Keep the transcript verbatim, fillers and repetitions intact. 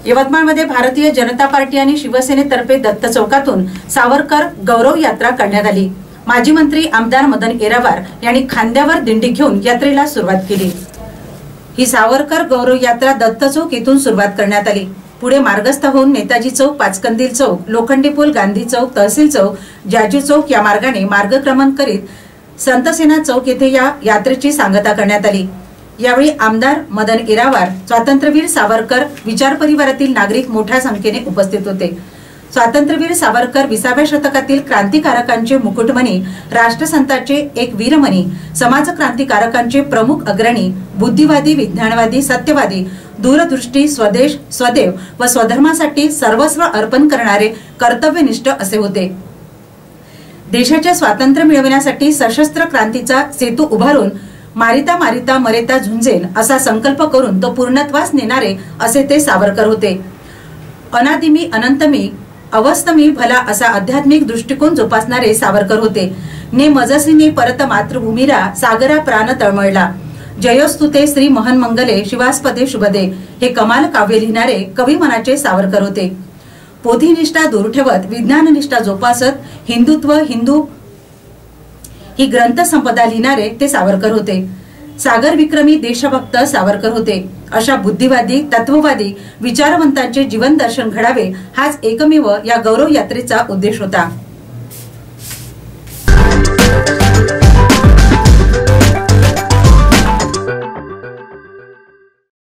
यवतमाळमध्ये भारतीय जनता पार्टी आणि शिवसेनेतर्फे दत्त चौकातून सावरकर गौरव यात्रा करण्यात आली। माजी मंत्री आमदार मदन येरावार यांनी खांद्यावर दिंडी घेऊन यात्रेला सुरुवात केली। ही सावरकर गौरव यात्रा दत्त चौक येथून सुरुवात करण्यात आली। पुढे मार्गस्थ होऊन नेताजी चौक, पाचकंदील चौक, लोखंडी पूल, गांधी चौक, तहसील चौक, जाजू चौक या मार्गाने मार्गक्रमण करीत संतसेना चौक येथे या यात्रेची सांगता करण्यात आली। यावेळी आमदार मदन येरावार, स्वातंत्र्यवीर सावरकर विचार परिवारातील नागरिक मोठ्या संख्येने उपस्थित होते। स्वातंत्र्यवीर सावरकर विसाव्या शतकातील क्रांतिकारकांचे मुकुटमणी, राष्ट्रसंतांचे एक वीरमणी, समाज क्रांतिकारकांचे प्रमुख अग्रणी, बुद्धिवादी, विज्ञानवादी, सत्यवादी, दूरदृष्टी, स्वदेश, स्वदेव व स्वधर्मासाठी सर्वस्व अर्पण करणारे कर्तव्यनिष्ठ असे होते। देशाचे स्वातंत्र्य मिळवण्यासाठी सशस्त्र क्रांतीचा सेतू उभारून मारिता मारिता मरेता झुंजेन असा संकल्प करून तो पूर्णत्वास नेणारे असे ते सावरकर होते। अनादिमी अनंतमी अवस्थमी भला असा आध्यात्मिक दृष्टिकोन जोपासणारे सावरकर होते। ने मजसीने परत मातृभूमीला सागरा प्राण तळमळला, जयोस्तुते श्री महन मंगले शिवास्पदे शुभदे हे कमाल काव्य लिहिणारे कवी मनाचे सावरकर होते। पोथीनिष्ठा दूर ठेवत विज्ञाननिष्ठा जोपासत हिंदुत्व हिंदू ही ग्रंथ संपदा लिहिणारे ते सावरकर होते। सागर विक्रमी देशभक्त सावरकर होते। अशा बुद्धिवादी, तत्ववादी, विचारवंतांचे जीवन दर्शन घडावे हाच एकमेव या गौरव यात्रेचा उद्देश होता।